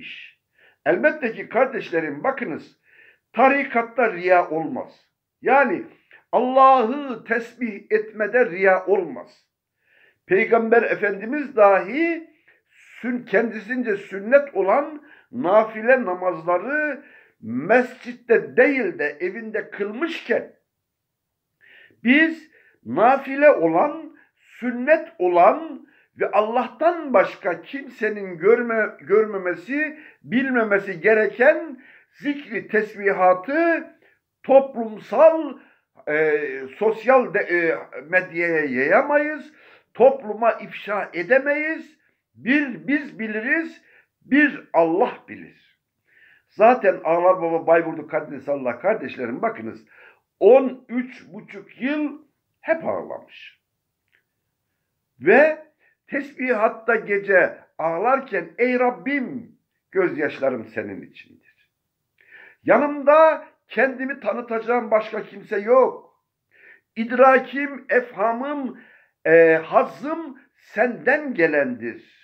imiş. Elbette ki kardeşlerim bakınız, tarikatta riya olmaz. Yani Allah'ı tesbih etmede riya olmaz. Peygamber Efendimiz dahi kendisince sünnet olan nafile namazları mescitte değil de evinde kılmışken biz nafile olan, sünnet olan ve Allah'tan başka kimsenin görmemesi, bilmemesi gereken zikri, tesbihatı toplumsal, sosyal medyaya yayamayız, topluma ifşa edemeyiz. Bir biz biliriz, bir Allah bilir. Zaten Ağlar Baba Bayburdu Kaddesallah kardeşlerim bakınız 13,5 yıl hep ağlamış. Ve tesbihatta gece ağlarken ey Rabbim gözyaşlarım senin içindir. Yanımda kendimi tanıtacağım başka kimse yok. İdrakim, efhamım, hazzım senden gelendir.